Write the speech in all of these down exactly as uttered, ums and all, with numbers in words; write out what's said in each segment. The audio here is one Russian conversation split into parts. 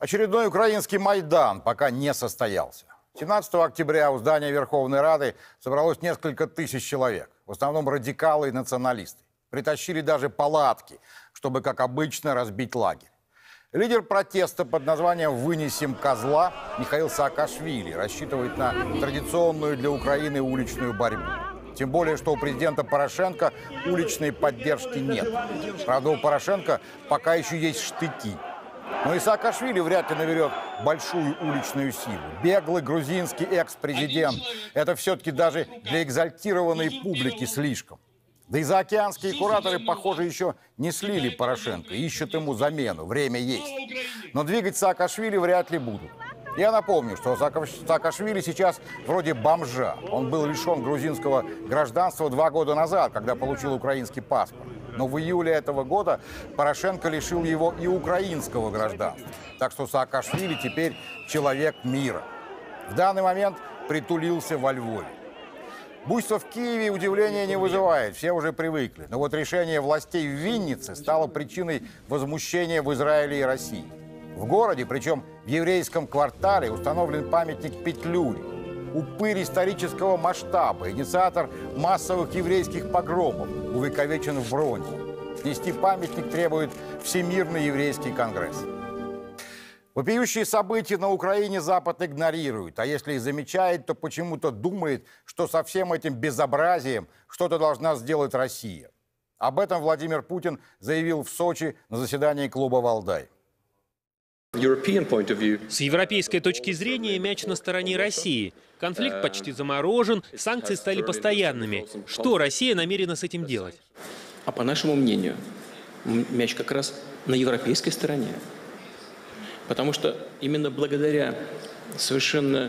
Очередной украинский Майдан пока не состоялся. семнадцатого октября у здания Верховной Рады собралось несколько тысяч человек. В основном радикалы и националисты. Притащили даже палатки, чтобы, как обычно, разбить лагерь. Лидер протеста под названием «Вынесем козла» Михаил Саакашвили рассчитывает на традиционную для Украины уличную борьбу. Тем более, что у президента Порошенко уличной поддержки нет. Правда, у Порошенко пока еще есть штыки. Но и Саакашвили вряд ли наберет большую уличную силу. Беглый грузинский экс-президент – это все-таки даже для экзальтированной публики слишком. Да и заокеанские кураторы, похоже, еще не слили Порошенко, ищут ему замену, время есть. Но двигать Саакашвили вряд ли будут. Я напомню, что Саакашвили сейчас вроде бомжа. Он был лишен грузинского гражданства два года назад, когда получил украинский паспорт. Но в июле этого года Порошенко лишил его и украинского гражданства. Так что Саакашвили теперь человек мира. В данный момент притулился во Львове. Буйство в Киеве удивления не вызывает, все уже привыкли. Но вот решение властей в Виннице стало причиной возмущения в Израиле и России. В городе, причем в еврейском квартале, установлен памятник Петлюре. Упырь исторического масштаба, инициатор массовых еврейских погромов, увековечен в бронзе. Снести памятник требует Всемирный еврейский конгресс. Вопиющие события на Украине Запад игнорирует, а если и замечает, то почему-то думает, что со всем этим безобразием что-то должна сделать Россия. Об этом Владимир Путин заявил в Сочи на заседании клуба «Валдай». С европейской точки зрения мяч на стороне России. Конфликт почти заморожен, санкции стали постоянными. Что Россия намерена с этим делать? А по нашему мнению, мяч как раз на европейской стороне. Потому что именно благодаря совершенно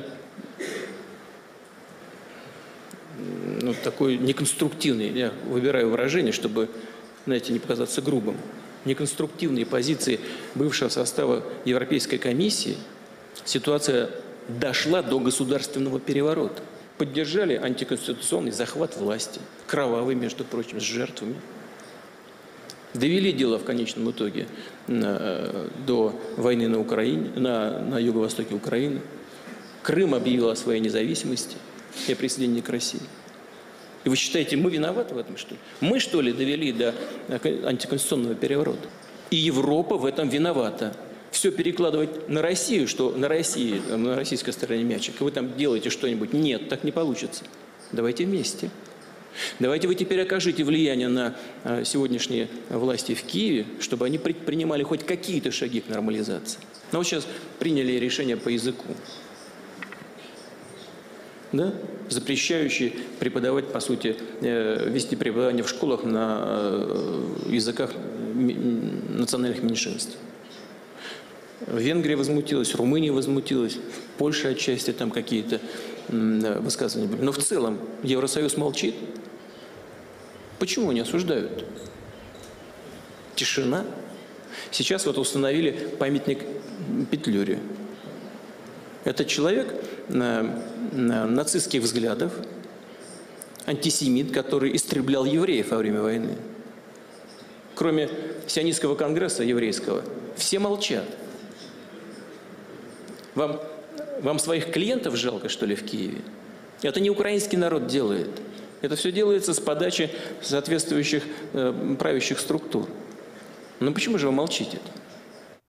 ну, такой неконструктивной, я выбираю выражение, чтобы, знаете, не показаться грубым, неконструктивной позиции бывшего состава Европейской комиссии ситуация дошла до государственного переворота. Поддержали антиконституционный захват власти, кровавый, между прочим, с жертвами. Довели дело в конечном итоге э, до войны на Украине, на, на юго-востоке Украины. Крым объявил о своей независимости и о присоединении к России. И вы считаете, мы виноваты в этом, что ли? Мы, что ли, довели до антиконституционного переворота? И Европа в этом виновата. Все перекладывать на Россию, что на России, на российской стороне мячик, и вы там делаете что-нибудь. Нет, так не получится. Давайте вместе. Давайте вы теперь окажите влияние на сегодняшние власти в Киеве, чтобы они предпринимали хоть какие-то шаги к нормализации. Но вот сейчас приняли решение по языку. Да? Запрещающие преподавать, по сути, вести преподавание в школах на языках национальных меньшинств. Венгрия возмутилась, Румыния возмутилась, Польша отчасти там какие-то высказывания были. Но в целом Евросоюз молчит. Почему не осуждают? Тишина. Сейчас вот установили памятник Петлюре. Это человек нацистских взглядов, антисемит, который истреблял евреев во время войны. Кроме сионистского конгресса еврейского, все молчат. Вам, вам своих клиентов жалко, что ли, в Киеве? Это не украинский народ делает. Это все делается с подачи соответствующих э, правящих структур. Но почему же вы молчите-то?